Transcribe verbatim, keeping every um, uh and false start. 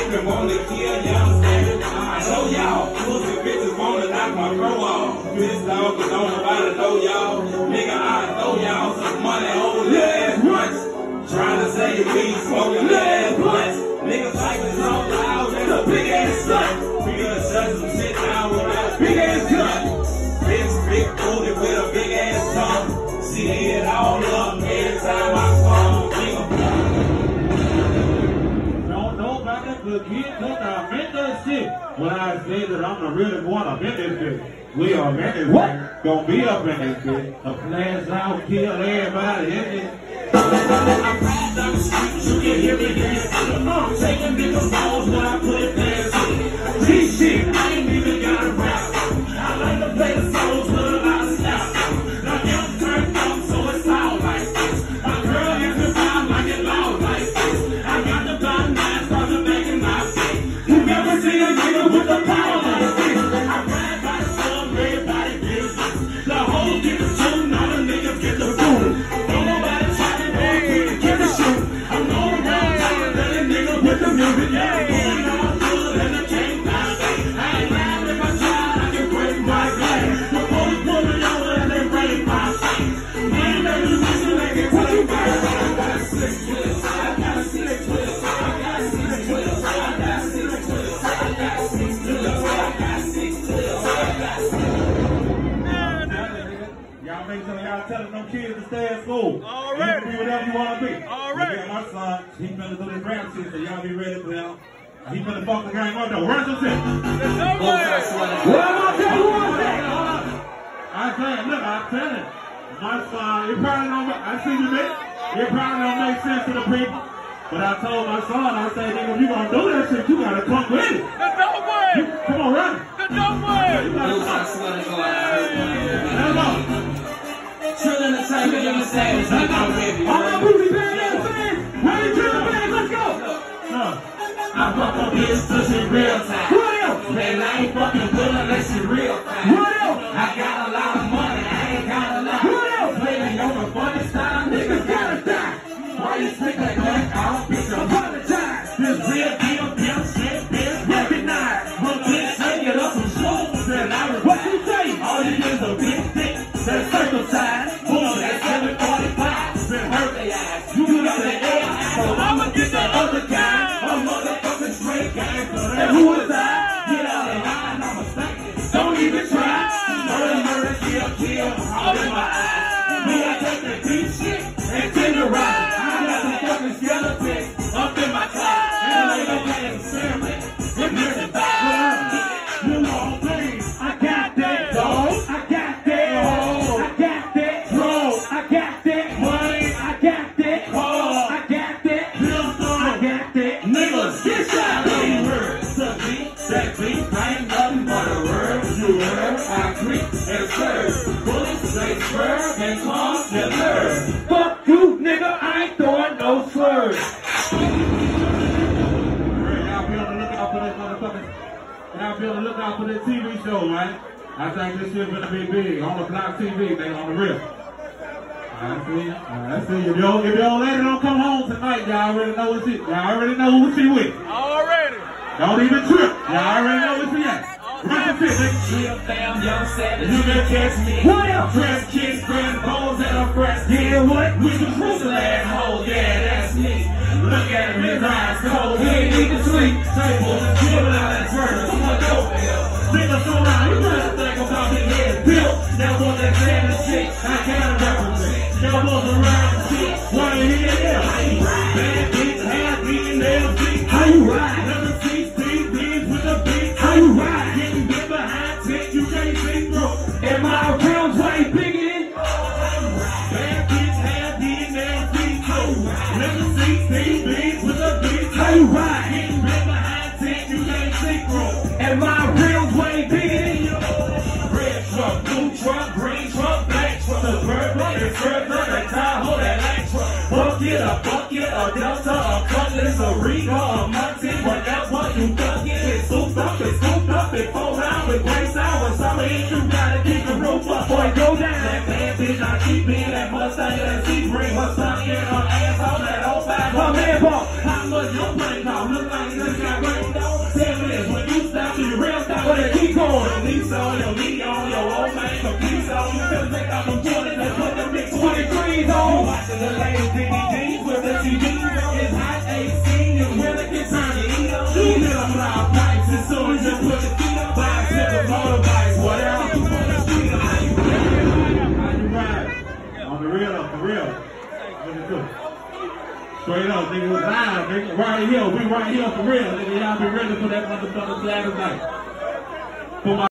Pimpin' wanna kill young savage. I know y'all, pussy bitches wanna knock my throat off. Pissed off cause don't nobody know y'all. Nigga, I throw y'all some money on little ass blunts. Trying to say we smoking little ass blunts. Niggas like this so loud, there's a big ass slut. We gonna shut some shit down with a big ass gun. Bitch, big booty with a big ass tongue. She hit all up every time I fall. Don't know about that good kid, cause I meant that shit. When I say that I'm the really one up in this bitch. We are in this bitch. Gonna be up in this bitch. A flash out, kill everybody in it. I'm riding down the street, you can hear me dance. I'm taking niggas balls when I put it past. This shit, I ain't even got a rap. I like to play the songs with a lot of style. Now I'm turned up, so it's loud like this. My girl is the vibe like it loud like this. I got the blind nine, started making my shit. You never see a nigga with the power like this. I ride by the sun, everybody business. The whole get the tune, all the niggas get the boom. Don't nobody try to do get the shoot. I'm going around town, telling niggas with the music, yeah, going all good and I can't die. I ain't lying if I try, I can break my glass. The police pull me over and they break my shit. Man, they just listen, they can take my shit. I got six twist, I got six twist, I got six twist, I got six twist, I got six twist, I got six twist, I got six Y'all make sure y'all telling them kids to stay at school. All You right. can be whatever you want to be. All right. Yeah, my son, he finna do this rap shit, so y'all be ready for him. He finna fuck the game up though. Run some shit. There's no way. What am I telling you? I'm saying, look, I'm telling you. My son, it probably don't make, I see you, man. It probably don't make sense to the people. But I told my son, I said, nigga, if you gonna do that shit, you gotta come with it. There's no way. You, come on, run. There's no way. You gotta come. Hell no. Children of time, you understand? It's not already. All my booty band ass fans, ready to the band, let's go. No. I fuck up this pussy real time. What else? Man, I ain't fucking good unless it's real time. What else? I got a lot of money, I ain't got a lot. What else? Playing on the funny style, niggas gotta die. Why you speak like that? I'll bitch apologize. This real deal, pimp shit, bitch, recognize. One bitch say get up some shows, and I was What you say? all you is a big dick, that's circumcised. Boom, that's seven forty-five, been hurt their eyes. You know the air, so I'ma get that other guy. A motherfucking straight gang, and who is I? Get out of line, I'm a stankin'. Don't even try. Murder, murder, kill, kill, all in my eyes. Me, I take the deep shit and tenderize. I got some fucking skeletons up in my car. And I ain't no experiment. With music back. You know things. I got that dog. I got that hoe. I got that drone. I got that money. I got that car. I got that pistol. I got that Niggas, get shot on words. The beat, that beat, I ain't nothing but a word. You heard, I creep and serve. Bullets, they swerve and calm their nerve. fuck you, nigga. I ain't throwing no slurs. Y'all be on the lookout for this motherfucker. Y'all be on the lookout for this T V show, right? I think this shit gonna be big on the Block T V. They on the real. I see you. I see you. If your, if your lady don't come home tonight, y'all already know what she. Y'all already know who she with. Already. Don't even trip. Y'all already know what she at. Run the shit, nigga. Real fam, young savage, you can catch me. What else? Dress kids, grand bones, and a breast. Yeah, what? With the crucial asshole, yeah, that's me. Look at him, his eyes cold, he ain't even sleep. Table, giving out that furnace, I'm a dope hill. Niggas so loud, you better think about the head built. Now what that damn shit, I can't represent. Y'all was around the shit, why you hear them? Bad bitch, half beating them feet. How you ride? Never see speed beans with a beat. How you ride? Getting bit behind tech, you can't see through. Am I around way bigger than? Bad bitch, half beating them feet. How you ride? Never see speed beans with a beat. How you ride? Getting bit behind tech, you can't see through. Am I around way bigger than you? Red truck, blue truck, green truck, black truck. Suburban, Inferno, that Tahoe, that light truck. Bucket, a bucket, a Delta, a Cutlass, a Riga, a Monty, whatever you duck it. It's scooped up, it's scooped up, it's fold out with grace hours. Summer in, you gotta keep the roof up, boy, go down. That bad bitch, I keep being that Mustang, that Sebring, her son in her asshole, that old five, her man ball. I'm what your brain called. Look like you just got rained on. Tell me this, when you stop, do you real stop? But they keep going. At least on your knee on your old man. So please on you feel take out them twenties and put them big twenty-threes on. You watching the latest D V Ds with the T Vs on. It's hot eighteen, you really get time to eat on. You hear them loud pipes as soon as you put the feet up. Bicycle, motorbikes, whatever you put the street on. How you ride? How you ride? On the real, on the real. What it do? Straight up, nigga, was live, nigga. Right here, we right here for real, nigga. Y'all be ready for that motherfucker Saturday night. For my